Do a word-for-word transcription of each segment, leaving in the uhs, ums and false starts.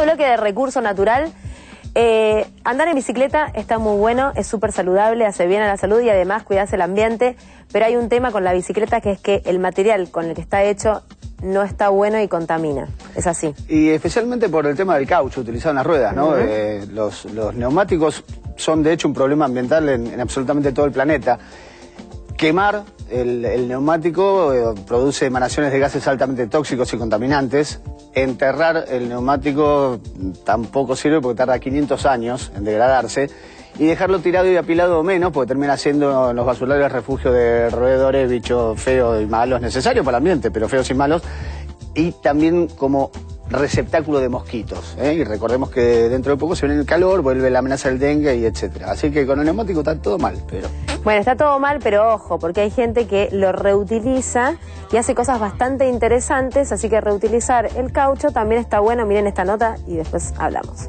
bloque de recurso natural. Eh, andar en bicicleta está muy bueno, es súper saludable, hace bien a la salud y además cuidarse el ambiente, pero hay un tema con la bicicleta que es que el material con el que está hecho no está bueno y contamina, es así. Y especialmente por el tema del caucho utilizado en las ruedas, ¿no? Uh-huh. eh, los, los neumáticos son de hecho un problema ambiental en, en absolutamente todo el planeta. Quemar el, el neumático eh, produce emanaciones de gases altamente tóxicos y contaminantes. Enterrar el neumático tampoco sirve porque tarda quinientos años en degradarse. Y dejarlo tirado y apilado menos, porque termina siendo en los basurales refugio de roedores, bichos feos y malos, necesarios para el ambiente, pero feos y malos. Y también como receptáculo de mosquitos, ¿eh? Y recordemos que dentro de poco se viene el calor, vuelve la amenaza del dengue y etcétera. Así que con el neumático está todo mal, pero... Bueno, está todo mal, pero ojo, porque hay gente que lo reutiliza y hace cosas bastante interesantes, así que reutilizar el caucho también está bueno. Miren esta nota y después hablamos.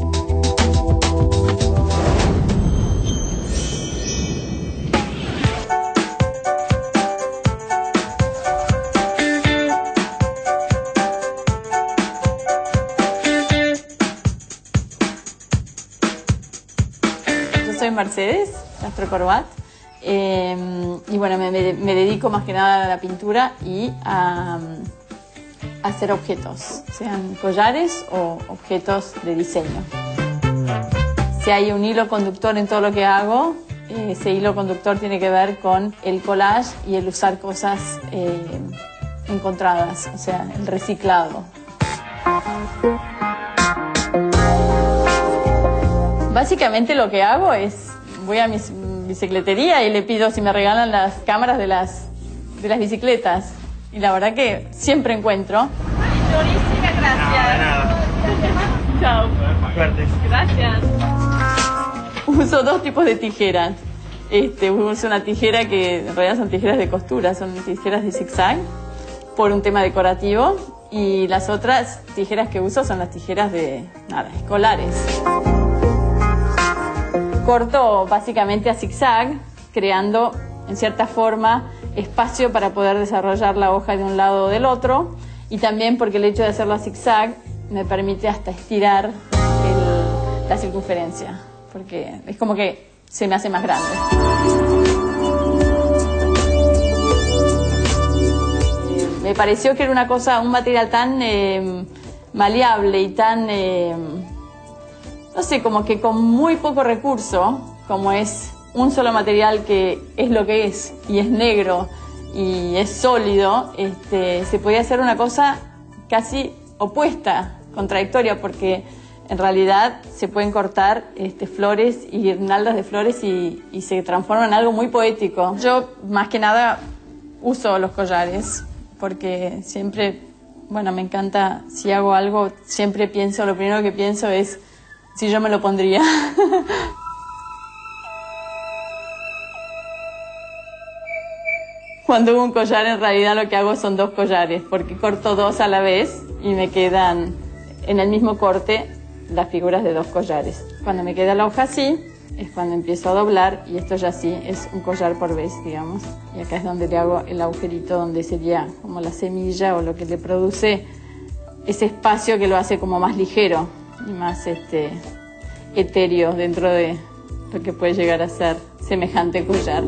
Soy Mercedes Castro Corbat eh, y bueno, me, me dedico más que nada a la pintura y a, a hacer objetos, sean collares o objetos de diseño. Si hay un hilo conductor en todo lo que hago, eh, ese hilo conductor tiene que ver con el collage y el usar cosas eh, encontradas, o sea, el reciclado. Básicamente lo que hago es, voy a mi bicicletería y le pido si me regalan las cámaras de las, de las bicicletas. Y la verdad que siempre encuentro. Buenísimas, gracias. No, chao. Gracias. Uso dos tipos de tijeras. Este, uso una tijera que en realidad son tijeras de costura, son tijeras de zigzag, por un tema decorativo. Y las otras tijeras que uso son las tijeras de, nada, escolares. Corto básicamente a zigzag, creando en cierta forma espacio para poder desarrollar la hoja de un lado o del otro, y también porque el hecho de hacerlo a zigzag me permite hasta estirar el, la circunferencia, porque es como que se me hace más grande. Eh, me pareció que era una cosa, un material tan eh, maleable y tan... Eh, no sé, como que con muy poco recurso, como es un solo material que es lo que es, y es negro, y es sólido, este, se podía hacer una cosa casi opuesta, contradictoria, porque en realidad se pueden cortar este, flores y guirnaldas de flores y, y se transforma en algo muy poético. Yo, más que nada, uso los collares, porque siempre, bueno, me encanta, si hago algo, siempre pienso, lo primero que pienso es si yo me lo pondría. Cuando hago un collar, en realidad lo que hago son dos collares, porque corto dos a la vez y me quedan en el mismo corte las figuras de dos collares. Cuando me queda la hoja así, es cuando empiezo a doblar, y esto ya sí es un collar por vez, digamos. Y acá es donde le hago el agujerito, donde sería como la semilla o lo que le produce ese espacio que lo hace como más ligero y más este, etéreo dentro de lo que puede llegar a ser semejante collar.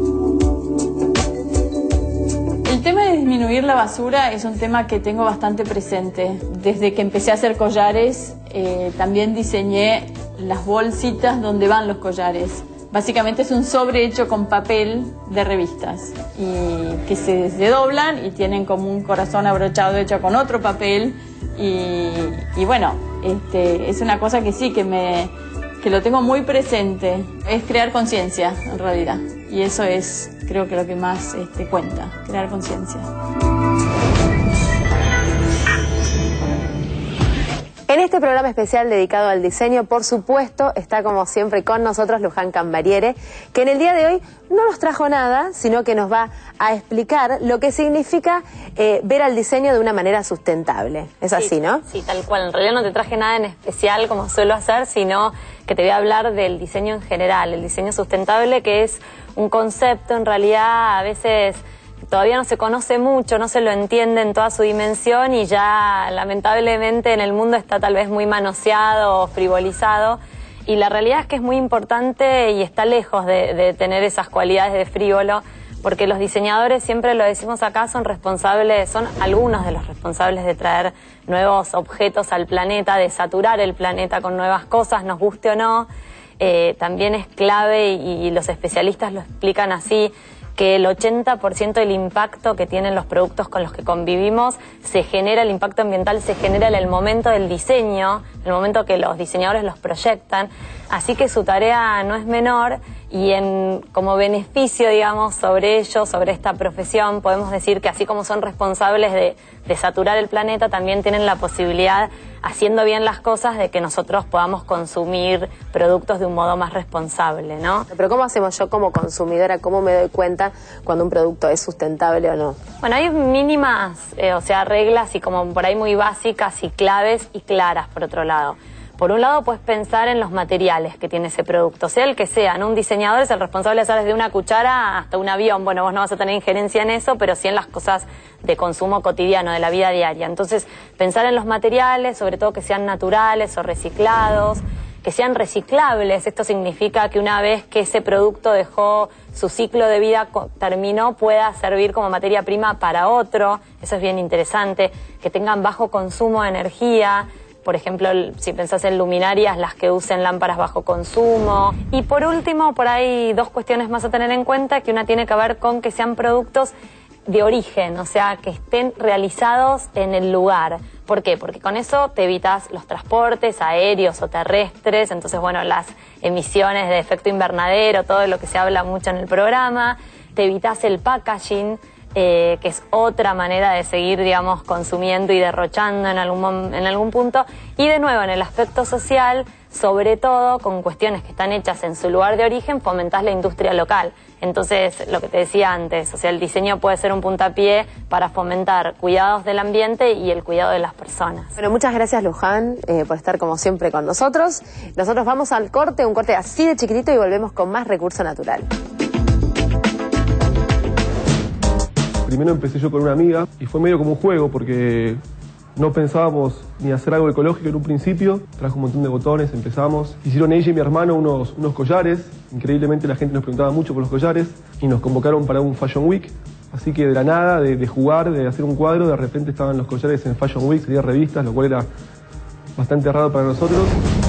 El tema de disminuir la basura es un tema que tengo bastante presente. Desde que empecé a hacer collares, eh, también diseñé las bolsitas donde van los collares. Básicamente es un sobre hecho con papel de revistas y que se, se doblan y tienen como un corazón abrochado hecho con otro papel. Y, y bueno, este, es una cosa que sí, que, me, que lo tengo muy presente. Es crear conciencia, en realidad. Y eso es, creo que lo que más este, cuenta, crear conciencia. En este programa especial dedicado al diseño, por supuesto, está como siempre con nosotros Luján Cambariere, que en el día de hoy no nos trajo nada, sino que nos va a explicar lo que significa eh, ver al diseño de una manera sustentable. Es así, sí, ¿no? Sí, tal cual. En realidad no te traje nada en especial como suelo hacer, sino que te voy a hablar del diseño en general, el diseño sustentable, que es un concepto en realidad a veces todavía no se conoce mucho, no se lo entiende en toda su dimensión y ya lamentablemente en el mundo está tal vez muy manoseado o frivolizado. Y la realidad es que es muy importante y está lejos de, de tener esas cualidades de frívolo, porque los diseñadores, siempre lo decimos acá, son responsables, son algunos de los responsables de traer nuevos objetos al planeta, de saturar el planeta con nuevas cosas, nos guste o no. Eh, también es clave, y, y los especialistas lo explican así, que el ochenta por ciento del impacto que tienen los productos con los que convivimos se genera, el impacto ambiental se genera en el momento del diseño, en el momento que los diseñadores los proyectan. Así que su tarea no es menor, y en, como beneficio, digamos, sobre ellos, sobre esta profesión, podemos decir que así como son responsables de, de saturar el planeta, también tienen la posibilidad, haciendo bien las cosas, de que nosotros podamos consumir productos de un modo más responsable, ¿no? Pero ¿cómo hacemos yo como consumidora? ¿Cómo me doy cuenta cuando un producto es sustentable o no? Bueno, hay mínimas, eh, o sea, reglas y como por ahí muy básicas y claves y claras, por otro lado. Por un lado, puedes pensar en los materiales que tiene ese producto, sea el que sea, ¿no? Un diseñador es el responsable de hacer desde una cuchara hasta un avión. Bueno, vos no vas a tener injerencia en eso, pero sí en las cosas de consumo cotidiano, de la vida diaria. Entonces, pensar en los materiales, sobre todo que sean naturales o reciclados, que sean reciclables. Esto significa que una vez que ese producto dejó su ciclo de vida, terminó, pueda servir como materia prima para otro. Eso es bien interesante. Que tengan bajo consumo de energía. Por ejemplo, si pensás en luminarias, las que usen lámparas bajo consumo. Y por último, por ahí dos cuestiones más a tener en cuenta, que una tiene que ver con que sean productos de origen, o sea, que estén realizados en el lugar. ¿Por qué? Porque con eso te evitas los transportes aéreos o terrestres, entonces, bueno, las emisiones de efecto invernadero, todo lo que se habla mucho en el programa, te evitas el packaging, Eh, que es otra manera de seguir, digamos, consumiendo y derrochando en algún, en algún punto. Y de nuevo, en el aspecto social, sobre todo con cuestiones que están hechas en su lugar de origen, fomentás la industria local. Entonces, lo que te decía antes, o sea, el diseño puede ser un puntapié para fomentar cuidados del ambiente y el cuidado de las personas. Bueno, muchas gracias, Luján, eh, por estar como siempre con nosotros. Nosotros vamos al corte, un corte así de chiquitito, y volvemos con más Recurso Natural. Primero empecé yo con una amiga y fue medio como un juego, porque no pensábamos ni hacer algo ecológico en un principio. Trajo un montón de botones, empezamos. Hicieron ella y mi hermano unos, unos collares. Increíblemente la gente nos preguntaba mucho por los collares y nos convocaron para un Fashion Week. Así que de la nada, de, de jugar, de hacer un cuadro, de repente estaban los collares en Fashion Week, salían revistas, lo cual era bastante raro para nosotros.